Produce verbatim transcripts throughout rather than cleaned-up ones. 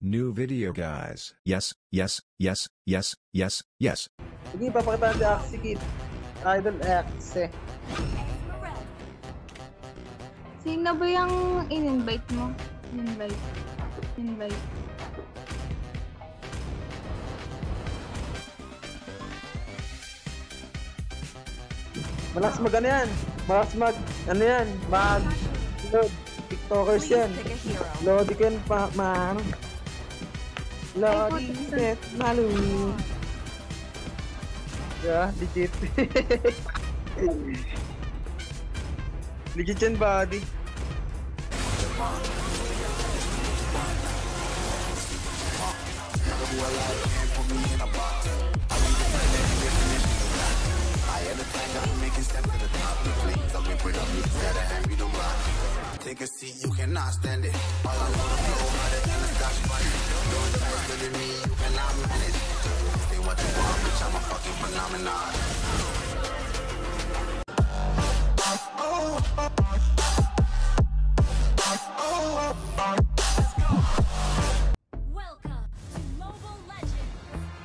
New video guys. Yes, yes, yes, yes, yes, yes. Sige, papakita natin Axie Kid. Idol Axie. Sino ba yung in-invite mo? Invite. Invite. Malakas mag ano yan? Malakas mag, ano yan? Mag, load. TikTokers yan. Lodi ko yan pa, ma, ano? Lodi, set, malu. Yeah, legit. Legit yan, buddy. Take a seat, you cannot stand it. All I wanna flow harder than a scotch bunny. Doing faster than me, you cannot manage. Say what you want, bitch, I'm a fucking phenomenon. Welcome to Mobile Legends.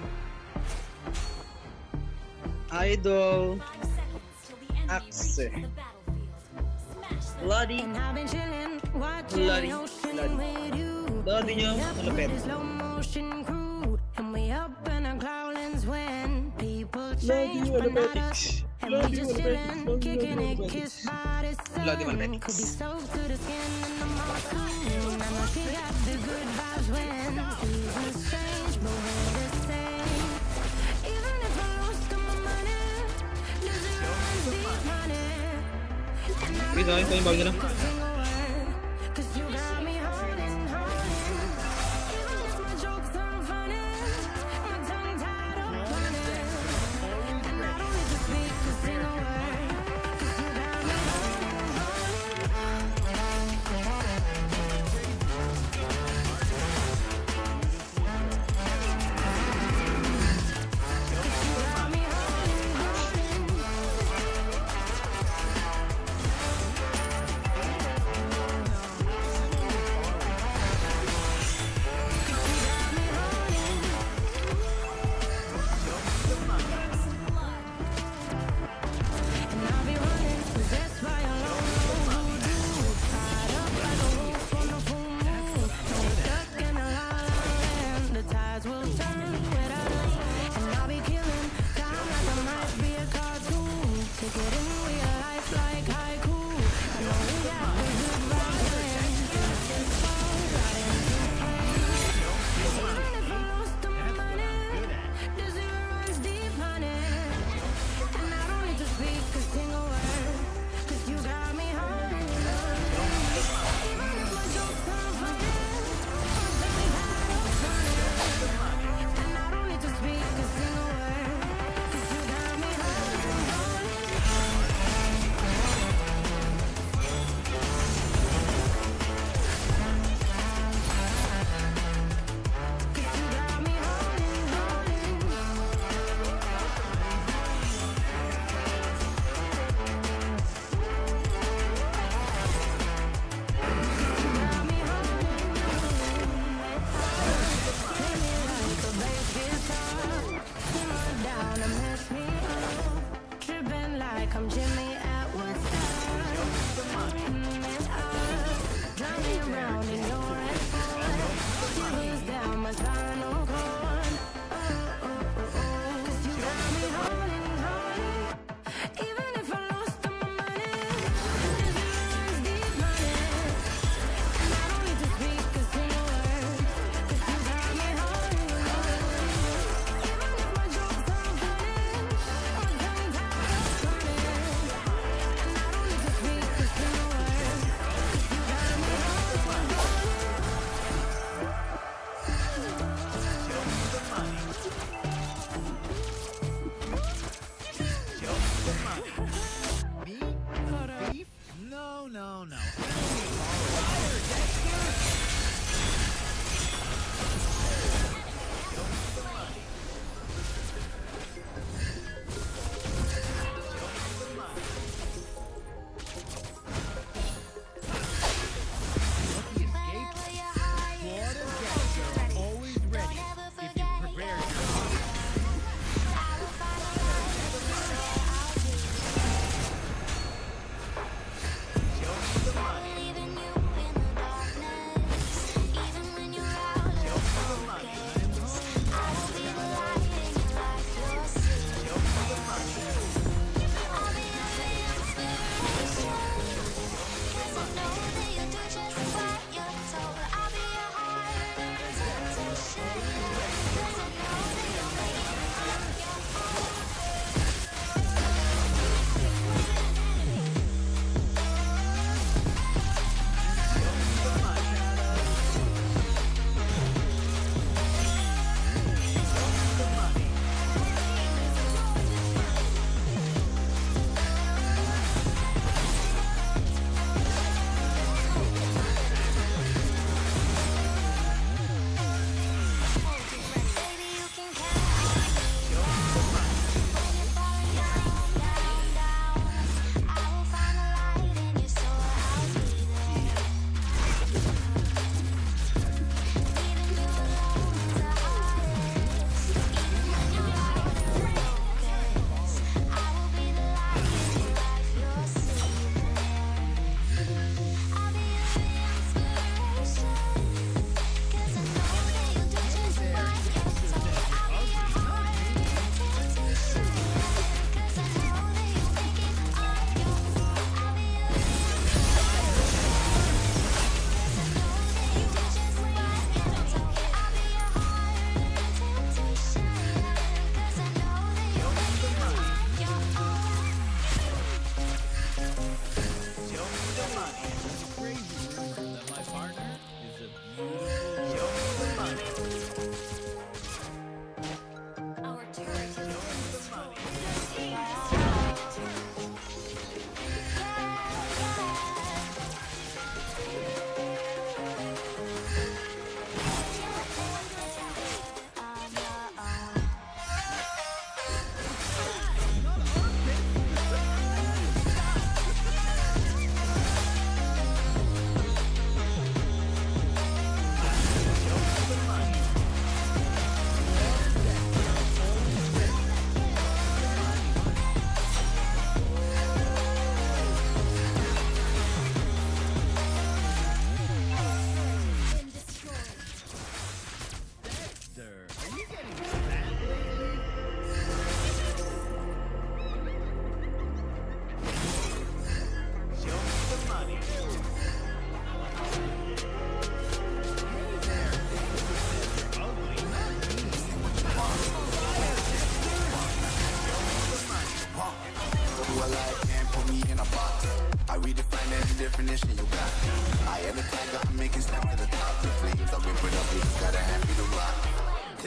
Idol. Five seconds till the enemy Axie. reaches the battlefield. Smash them. Bloody. And I've been chillin', watching Bloody. the ocean Bloody. with you. Bloody nyo, malapit. Slow motion crew, and we up in our growlings when people Bloody change, but not malapit. us. And we Bloody just malapit. chillin', Bloody kicking it, malapit. kissed by the sun. Bloody malapit. Could be soaked to the skin in the morning. I know she got the good vibes when seasons change, but we're the same. Even if I lost all my money, there's a deep money. Wait, ay, ito yung bag nila. Cause you got me holding, holding. Even if my jokes aren't funny, my tongue tied up running. And I don't need to speak a single word. Cause you got me holding, holding.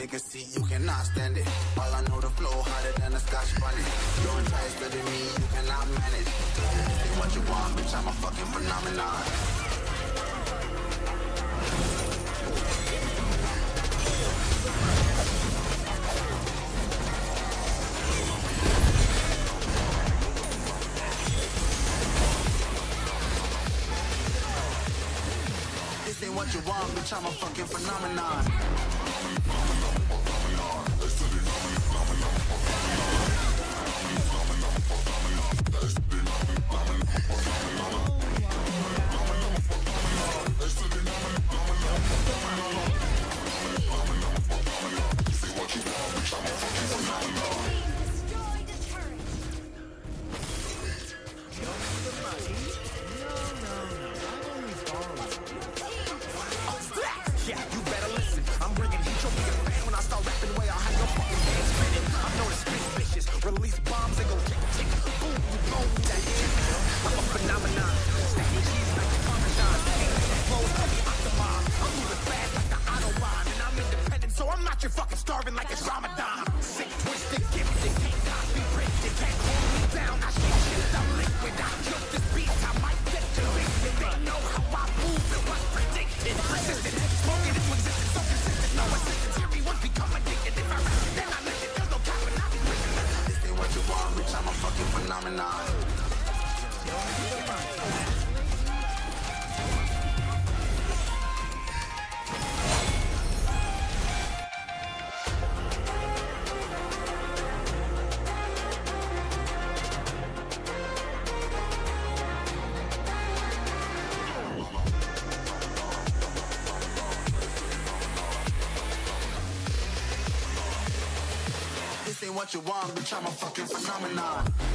take a seat, you cannot stand it. All I know, the flow harder than a Scotch bonnet. Don't try studying me, you cannot manage. Say what you want, bitch, I'm a fucking phenomenon. This ain't what you want, bitch, I'm a fucking phenomenon. Yeah, you better listen. I'm bringing heat. You'll be a fan when I start rapping the way I'll have your fucking hands spinning. I'm known as spit vicious. Release bombs and go tick, tick, boom, boom, that shit. I'm a phenomenon. Stacking cheese like a parmesan. The flows like the octomom. I'm moving fast like the Autobahn. And I'm independent, so I'm not your fucking starving like it's Ramadan. Sick, twisted, gifted, can't copy, printed, can't hold me down. I shake shit, I'm liquid. I killed this beat, I might get convicted. They know how I move, it was predicted. Persistent, spoken into existence, so consistent. No assistance, here we once become addicted. If I rap, then I lick it, there's no cap, and I'll be written. This ain't what you want, bitch, I'm a fucking phenomenon. This ain't what you want, bitch, I'm a fucking phenomenon.